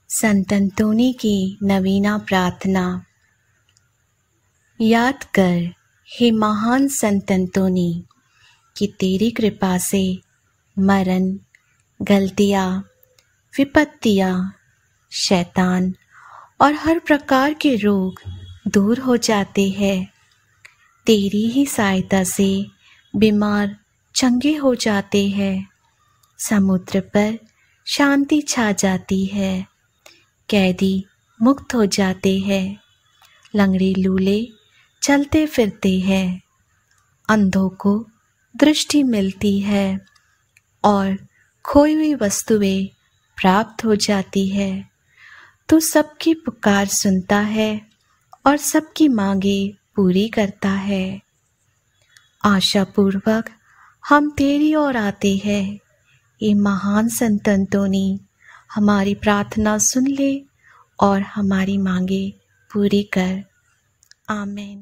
संत अंतोनी की नवीना प्रार्थना। याद कर हे महान संत अंतोनी कि तेरी कृपा से मरण, गलतियाँ, विपत्तियाँ, शैतान और हर प्रकार के रोग दूर हो जाते हैं। तेरी ही सहायता से बीमार चंगे हो जाते हैं। समुद्र पर शांति छा जाती है। कैदी मुक्त हो जाते हैं। लंगड़े लूले चलते फिरते हैं। अंधों को दृष्टि मिलती है और खोई हुई वस्तुएं प्राप्त हो जाती है। तू सबकी पुकार सुनता है और सबकी मांगे पूरी करता है। आशापूर्वक हम तेरी ओर आते हैं। ये महान संत अंतोनी हमारी प्रार्थना सुन ले और हमारी मांगे पूरी कर। आमीन।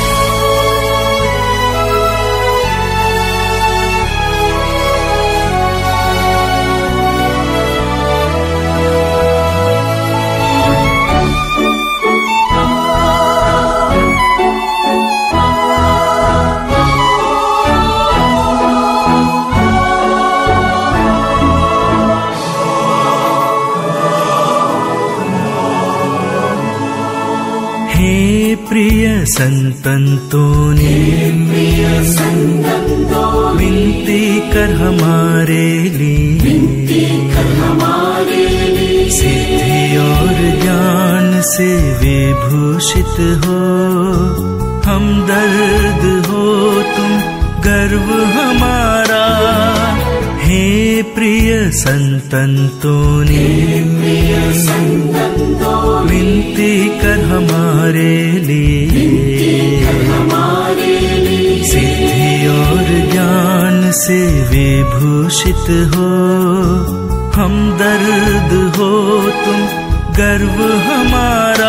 प्रिय संत अंतोनी, विनती कर हमारे लिए, सिद्धि और ज्ञान से विभूषित हो। हमदर्द हो तुम, गर्व हमारा। हे प्रिय संत अंतोनी, विनती कर हमारे लिए, सिद्धि और ज्ञान से विभूषित हो। हमदर्द हो तुम, गर्व हमारा।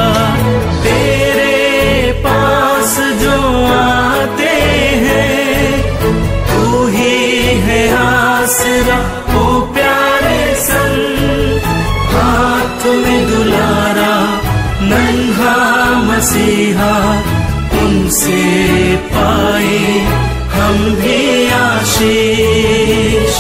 तेरे पास जो आते हैं, तू ही है आसरा। ओ प्यारे संत, हाथ में दुलारा नन्हा मसीहा, उनसे पाए हम भी आशीष।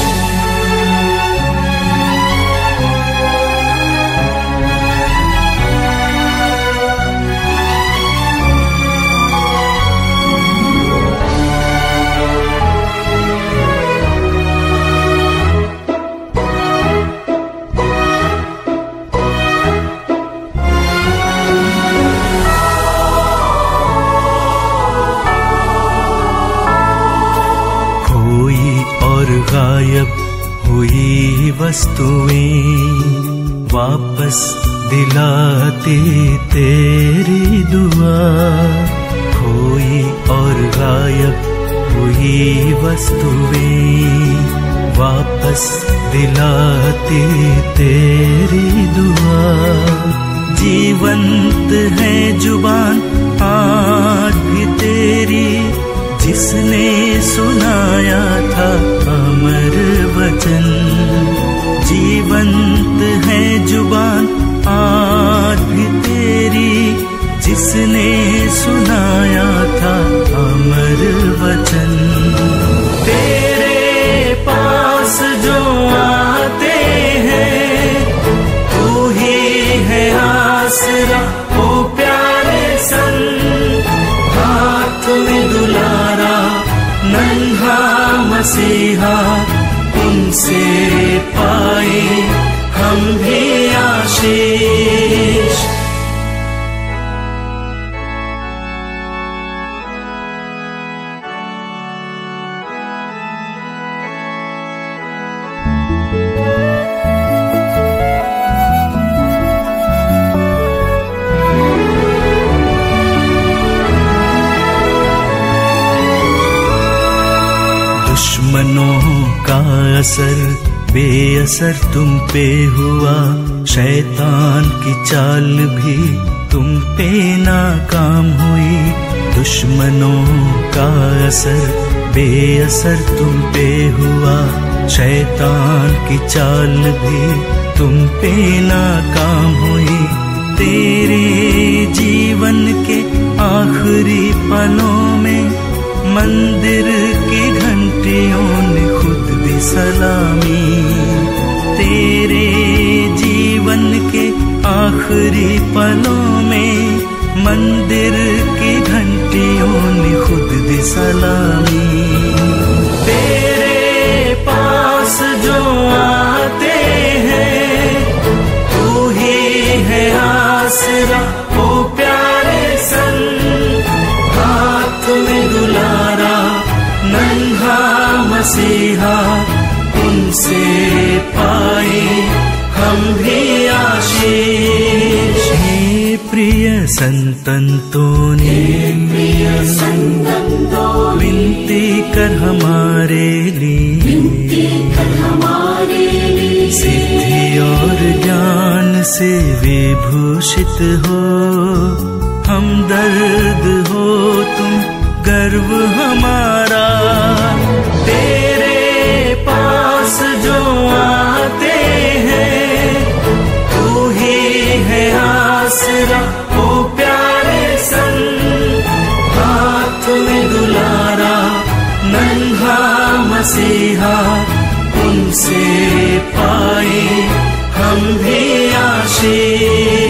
गायब हुई वस्तुएं वापस दिलाती तेरी दुआ। खोई और गायब हुई वस्तुएं वापस दिलाती तेरी दुआ। जीवंत है जुबान आज भी तेरी, जिसने सुनाया था अमर वचन। जीवंत है जुबान आज भी तेरी, जिसने सुनाया था अमर वचन। तेरे पास जो आते हैं, तू ही है आसरा। ओ प्यारे संत, हाथ में दुलारा नन्हा मसीहा, उनसे पाए हम भी आशीष। दुश्मनों का असर बेअसर तुम पे हुआ। शैतान की चाल भी तुम पे नाकाम हुई। दुश्मनों का असर बेअसर तुम पे हुआ। शैतान की चाल भी तुम पे नाकाम हुई। तेरे जीवन के आखिरी पलों में मंदिर की घंटियों ने खुद दी सलामी। तेरे जीवन के आखिरी पलों में मंदिर की घंटियों ने खुद दी सलामी। तेरे पास जो आते हैं तू ही है आसरा, ओ प्यारे संग। हाथ में दुलारा नन्हा मसीहा, उनसे पाए हम भी आशीष। हे प्रिय संतंतोनी, विनती कर हमारे लिए, सिद्धि और ज्ञान से विभूषित हो। हमदर्द हो तुम, गर्व हमारा। तेरे पास जो आते हैं तू ही है आसरा, ओ प्यारे संग। हाथ में दुलारा नन्हा मसीहा, उनसे पाए हम भी आशीष।